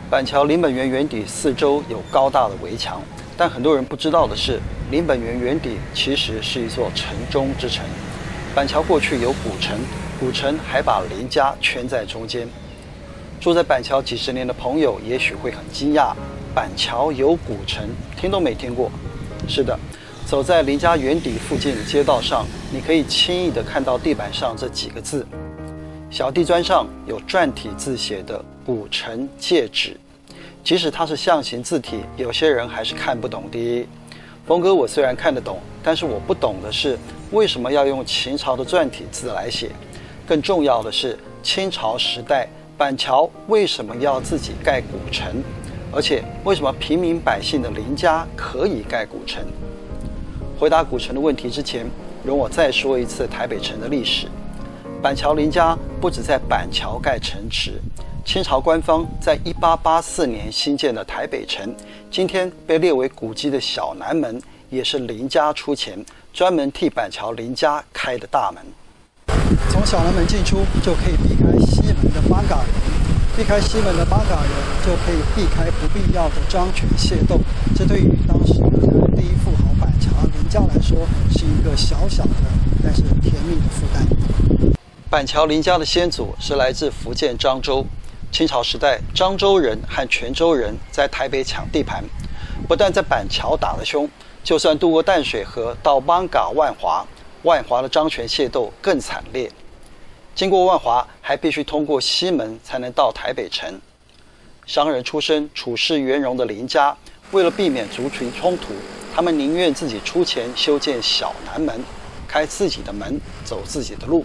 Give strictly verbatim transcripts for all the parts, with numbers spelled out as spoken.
板桥林本源园邸四周有高大的围墙，但很多人不知道的是，林本源园邸其实是一座城中之城。板桥过去有古城，古城还把林家圈在中间。住在板桥几十年的朋友也许会很惊讶，板桥有古城，听都没听过。是的，走在林家园邸附近的街道上，你可以轻易地看到地板上这几个字。小地砖上有篆体字写的古城界址，即使它是象形字体，有些人还是看不懂的。峰哥，我虽然看得懂，但是我不懂的是为什么要用秦朝的篆体字来写。更重要的是，清朝时代板桥为什么要自己盖古城，而且为什么平民百姓的林家可以盖古城？回答古城的问题之前，容我再说一次台北城的历史。板桥林家不止在板桥盖城池，清朝官方在一八八四年新建的台北城，今天被列为古迹的小南门，也是林家出钱，专门替板桥林家开的大门。从小南门进出，就可以避开西门的八嘎人，避开西门的八嘎人，就可以避开不必要的张权械斗。这对于当时的台湾第一富豪板桥林家来说，是一个小小的但是甜蜜的负担。板桥林家的先祖是来自福建漳州。清朝时代，漳州人和泉州人在台北抢地盘，不但在板桥打得凶，就算渡过淡水河到艋舺万华，万华的张权械斗更惨烈。经过万华，还必须通过西门才能到台北城。商人出身、处事圆融的林家，为了避免族群冲突，他们宁愿自己出钱修建小南门，开自己的门，走自己的路。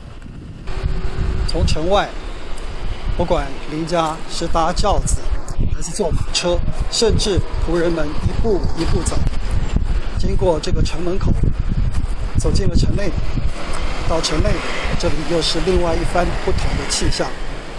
从城外，不管林家是搭轿子还是坐马车，甚至仆人们一步一步走，经过这个城门口，走进了城内。到城内，这里又是另外一番不同的气象。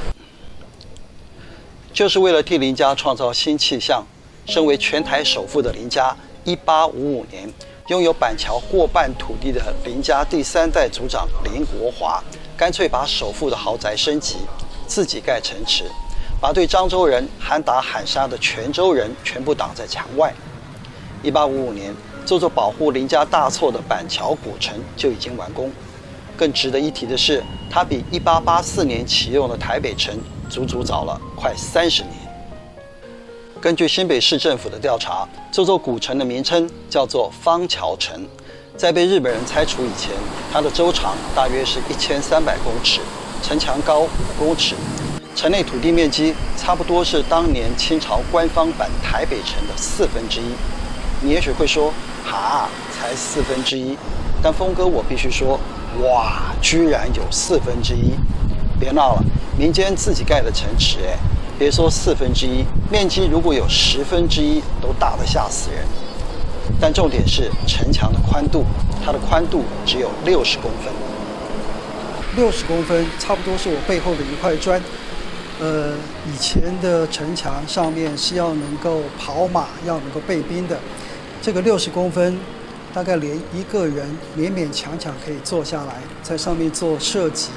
就是为了替林家创造新气象，身为全台首富的林家，一八五五年拥有板桥过半土地的林家第三代族长林国华，干脆把首富的豪宅升级，自己盖城池，把对漳州人喊打喊杀的泉州人全部挡在墙外。一八五五年，这座保护林家大错的板桥古城就已经完工。更值得一提的是，它比一八八四年启用的台北城足足早了快三十年。根据新北市政府的调查，这座古城的名称叫做方桥城。在被日本人拆除以前，它的周长大约是一千三百公尺，城墙高五公尺，城内土地面积差不多是当年清朝官方版台北城的四分之一。你也许会说，哈，才四分之一。但峰哥，我必须说，哇，居然有四分之一！别闹了，民间自己盖的城池，哎，别说四分之一，面积如果有十分之一，都大得吓死人。但重点是城墙的宽度，它的宽度只有六十公分。六十公分，差不多是我背后的一块砖。呃，以前的城墙上面是要能够跑马，要能够备兵的。这个六十公分，大概连一个人勉勉强强可以坐下来，在上面做射击。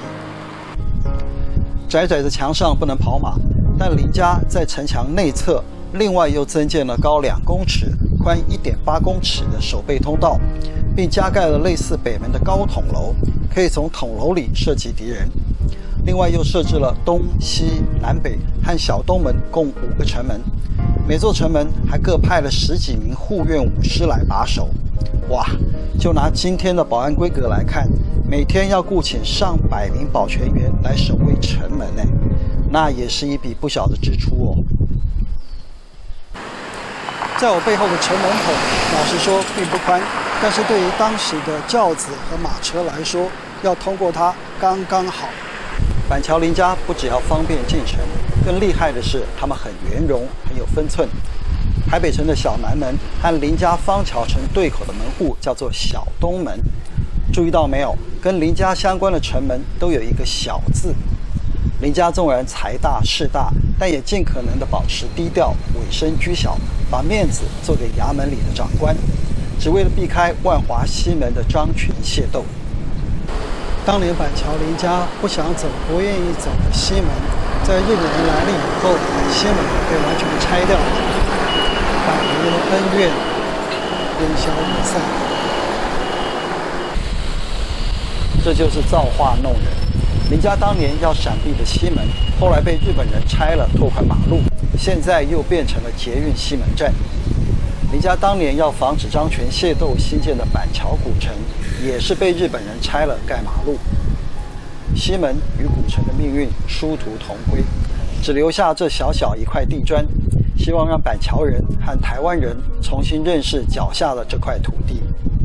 窄窄的墙上不能跑马，但林家在城墙内侧另外又增建了高两公尺、宽一点八公尺的守备通道，并加盖了类似北门的高筒楼，可以从筒楼里射击敌人。另外又设置了东西南北和小东门共五个城门，每座城门还各派了十几名护院武师来把守。哇，就拿今天的保安规格来看，每天要雇请上百名保全员来守卫城门呢，那也是一笔不小的支出哦。在我背后的城门口，老实说并不宽，但是对于当时的轿子和马车来说，要通过它刚刚好。板桥林家不只要方便进城，更厉害的是他们很圆融，很有分寸。台北城的小南门和林家方桥城对口的门户叫做小东门，注意到没有？跟林家相关的城门都有一个小字。林家纵然财大势大，但也尽可能的保持低调，委身居小，把面子做给衙门里的长官，只为了避开万华西门的张权械斗。当年板桥林家不想走、不愿意走的西门， 在日本人来了以后，西门被完全拆掉，百年的恩怨烟消云散。 这就是造化弄人。林家当年要闪避的西门，后来被日本人拆了，拓宽马路，现在又变成了捷运西门站。林家当年要防止张权械斗新建的板桥古城，也是被日本人拆了盖马路。西门与古城的命运殊途同归，只留下这小小一块地砖，希望让板桥人和台湾人重新认识脚下的这块土地。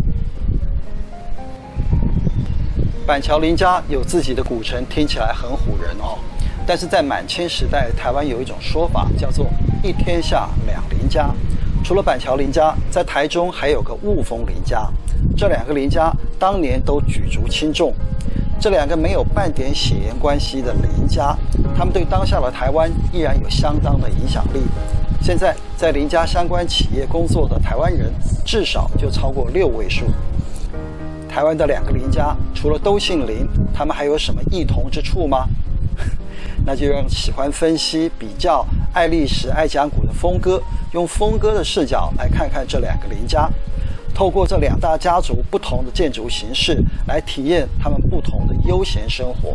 板桥林家有自己的古城，听起来很唬人哦。但是在满清时代，台湾有一种说法叫做“一天下两林家”。除了板桥林家，在台中还有个雾峰林家。这两个林家当年都举足轻重。这两个没有半点血缘关系的林家，他们对当下的台湾依然有相当的影响力。现在在林家相关企业工作的台湾人，至少就超过六位数。台湾的两个林家，除了都姓林，他们还有什么异同之处吗？那就让喜欢分析、比较、爱历史、爱讲古的峰哥，用峰哥的视角来看看这两个林家，透过这两大家族不同的建筑形式，来体验他们不同的悠闲生活。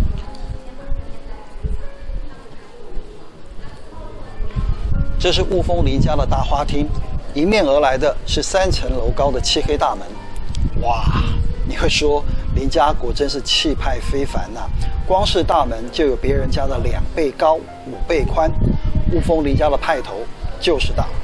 这是雾峰林家的大花厅，迎面而来的是三层楼高的漆黑大门。哇，你会说林家果真是气派非凡呐、啊！光是大门就有别人家的两倍高、五倍宽，雾峰林家的派头就是大。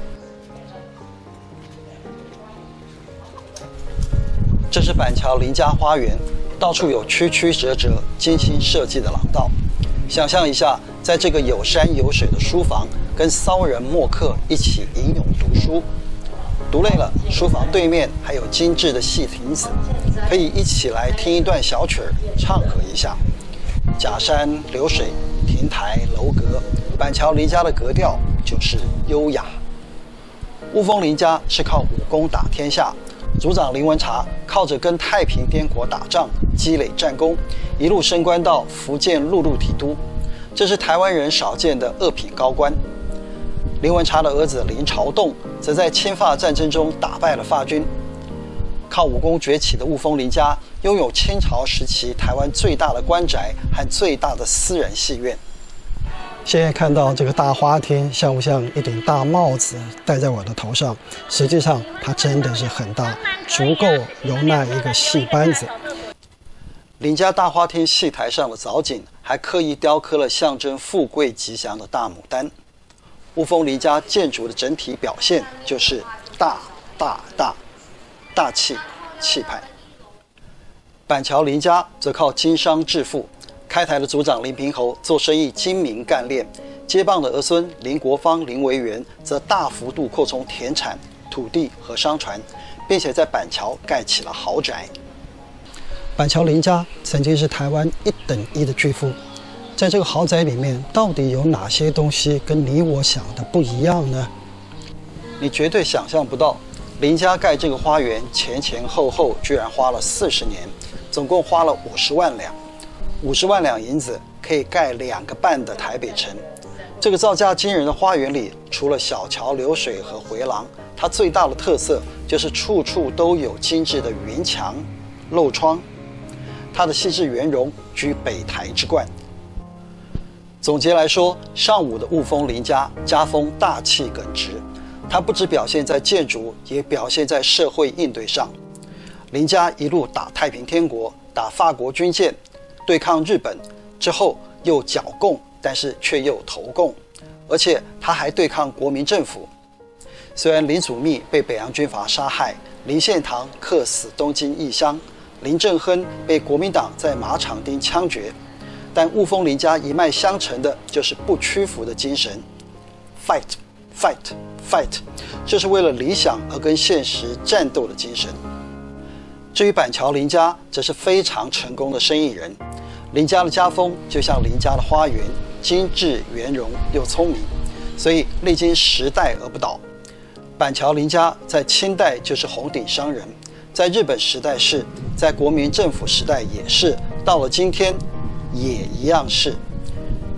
这是板桥林家花园，到处有曲曲折折、精心设计的廊道。想象一下，在这个有山有水的书房，跟骚人墨客一起吟咏读书。读累了，书房对面还有精致的戏亭子，可以一起来听一段小曲儿，唱和一下。假山流水，亭台楼阁，板桥林家的格调就是优雅。雾峰林家是靠武功打天下，族长林文茶靠着跟太平天国打仗积累战功，一路升官到福建陆路提督，这是台湾人少见的二品高官。林文茶的儿子林朝栋则在清法战争中打败了法军。靠武功崛起的雾峰林家拥有清朝时期台湾最大的官宅和最大的私人戏院。 现在看到这个大花厅，像不像一顶大帽子戴在我的头上？实际上它真的是很大，足够容纳一个戏班子。 林家大花厅戏台上的藻井还刻意雕刻了象征富贵吉祥的大牡丹。雾峰林家建筑的整体表现就是大大大大气气派。板桥林家则靠经商致富，开台的族长林平侯做生意精明干练，接棒的儿孙林国芳、林维元则大幅度扩充田产、土地和商船，并且在板桥盖起了豪宅。 板桥林家曾经是台湾一等一的巨富，在这个豪宅里面，到底有哪些东西跟你我想的不一样呢？ 你绝对想象不到，林家盖这个花园前前后后居然花了四十年，总共花了五十万两。五十万两银子可以盖两个半的台北城。这个造价惊人的花园里，除了小桥流水和回廊，它最大的特色就是处处都有精致的云墙、漏窗。它的细致圆融居北台之冠。总结来说，上午的雾峰林家家风大气耿直，它不只表现在建筑，也表现在社会应对上。林家一路打太平天国，打法国军舰，对抗日本之后又剿共，但是却又投共，而且他还对抗国民政府。虽然林祖密被北洋军阀杀害，林献堂客死东京义乡，林正亨被国民党在马场町枪决，但雾峰林家一脉相承的就是不屈服的精神 ，fight fight fight， 这是为了理想而跟现实战斗的精神。至于板桥林家，则是非常成功的生意人。林家的家风就像林家的花园，精致圆融又聪明，所以历经时代而不倒。板桥林家在清代就是红顶商人，在日本时代是，在国民政府时代也是，到了今天也一样是。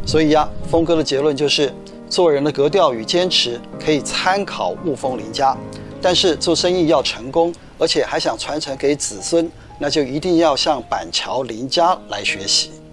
所以呀，峰哥的结论就是，做人的格调与坚持可以参考雾峰林家，但是做生意要成功，而且还想传承给子孙，那就一定要向板桥林家来学习。